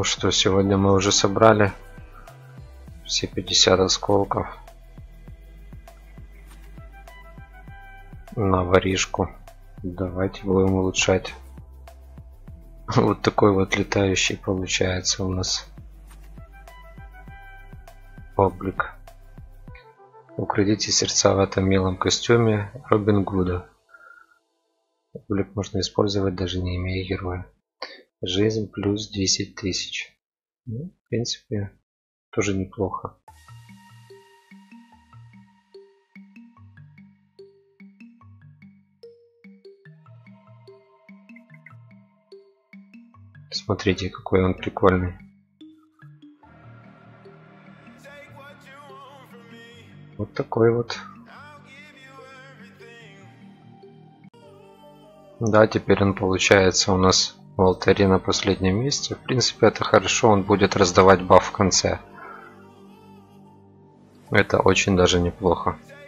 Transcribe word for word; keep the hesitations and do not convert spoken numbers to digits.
Ну что, сегодня мы уже собрали все пятьдесят осколков на воришку. Давайте будем улучшать. Вот такой вот летающий получается у нас облик. Украдите сердца в этом милом костюме Робин Гуда. Облик можно использовать даже не имея героя. Жизнь плюс десять тысяч. Ну, в принципе, тоже неплохо. Смотрите, какой он прикольный. Вот такой вот. Да, теперь он получается у нас в алтаре на последнем месте. В принципе, это хорошо, он будет раздавать баф в конце. Это очень даже неплохо.